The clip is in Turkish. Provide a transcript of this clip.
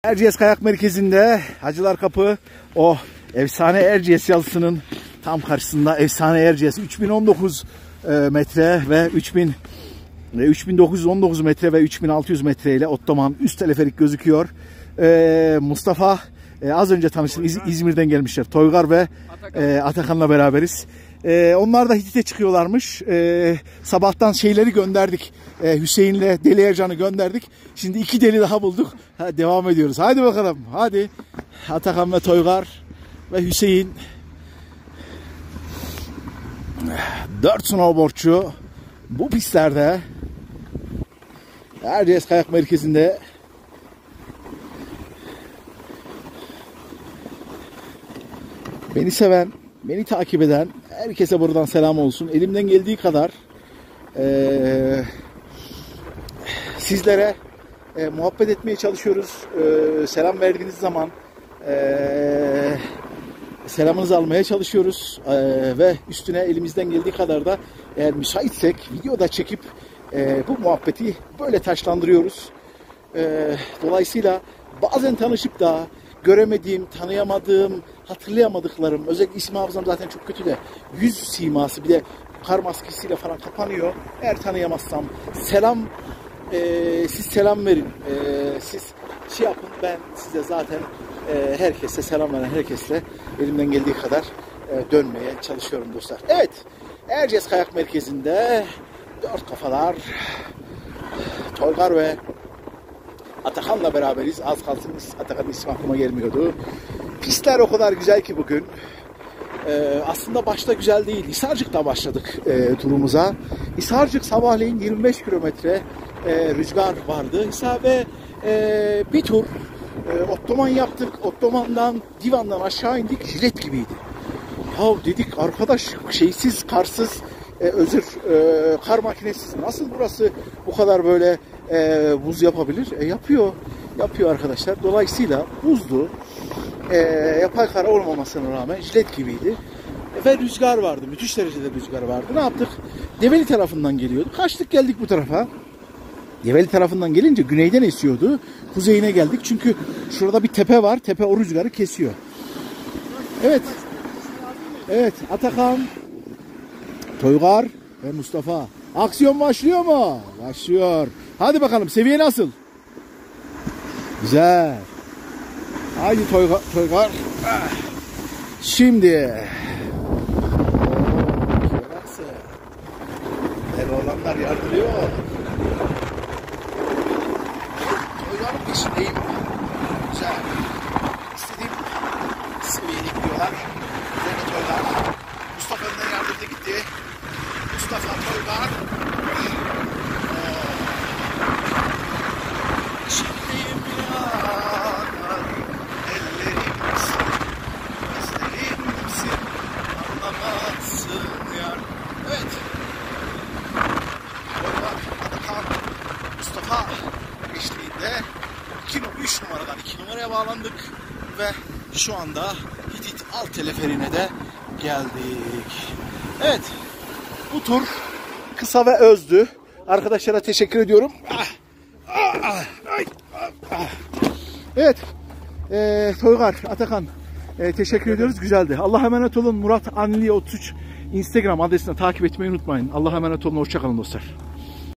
Erciyes Kayak Merkezi'nde Hacılar Kapı, o efsane Erciyes Yalısı'nın tam karşısında efsane Erciyes 3019 metre ve 3919 metre ve 3600 metre ile Ottoman üst teleferik gözüküyor. Mustafa az önce tanıştım, İzmir'den gelmişler. Toygar ve Atakan'la beraberiz. Onlar da Hitit'e çıkıyorlarmış. Sabahtan şeyleri gönderdik. Hüseyin'le Deli Ercan'ı gönderdik. Şimdi 2 deli daha bulduk. Devam ediyoruz. Hadi bakalım. Hadi. Atakan ve Toygar ve Hüseyin. 4 snowboardçu bu pistlerde Erciyes Kayak Merkezi'nde beni seven, beni takip eden herkese buradan selam olsun. Elimden geldiği kadar sizlere muhabbet etmeye çalışıyoruz. Selam verdiğiniz zaman selamınızı almaya çalışıyoruz. Ve üstüne elimizden geldiği kadar da eğer müsaitsek videoda çekip bu muhabbeti böyle taşlandırıyoruz. Dolayısıyla bazen tanışıp da göremediğim, tanıyamadığım, hatırlayamadıklarım, özellikle isim hafızam zaten çok kötü de yüz siması, bir de kar maskesiyle falan kapanıyor. Eğer tanıyamazsam selam, siz selam verin, siz şey yapın, ben size zaten herkese selam veren herkesle elimden geldiği kadar dönmeye çalışıyorum dostlar. Evet, Erciyes Kayak Merkezi'nde 4 kafalar Toygar ve Atakan'la beraberiz. Az kalsın Atakan'ın ismi aklıma gelmiyordu. Pistler o kadar güzel ki bugün. Aslında başta güzel değil. Hisarcık'ta başladık turumuza. Hisarcık sabahleyin 25 kilometre rüzgar vardı. Ve bir tur Ottoman yaptık. Ottoman'dan, Divan'dan aşağı indik. Jilet gibiydi. Ya dedik arkadaş, şeysiz, karsız, kar makinesiz nasıl burası bu kadar böyle buz yapabilir? Yapıyor arkadaşlar. Dolayısıyla buzdu. Yapay kar olmamasına rağmen jilet gibiydi. Ve rüzgar vardı. Müthiş derecede rüzgar vardı. Ne yaptık? Develi tarafından geliyordu. Kaçtık geldik bu tarafa. Develi tarafından gelince güneyden esiyordu. Kuzeyine geldik. Çünkü şurada bir tepe var. Tepe o rüzgarı kesiyor. Evet. Evet. Atakan, Toygar ve Mustafa. Aksiyon başlıyor mu? Başlıyor. Hadi bakalım, seviye nasıl? Güzel. Haydi Toygar. Şimdi. Olanlar yardırıyor. Toygar'ın peşindeyim. Güzel. İstediğim seviyeye gidiyorlar. Üzerine Toygar. Mustafa önden yardırdı gitti. Mustafa, Toygar. Peşindeyim ya. Ellerimsin. Gözlerimsin. Anlamazsın yar. Evet. Toygar, Atakan, Mustafa eşliğinde 3 numaradan 2 numaraya bağlandık ve şu anda Hitit alt teleferiğine de geldik. Evet, bu tur kısa ve özdü. Arkadaşlara teşekkür ediyorum. Evet, Toygar, Atakan teşekkür ediyoruz. Güzeldi. Allah'a emanet olun. Murat Anli 33 Instagram adresine takip etmeyi unutmayın. Allah'a emanet olun. Hoşça kalın dostlar.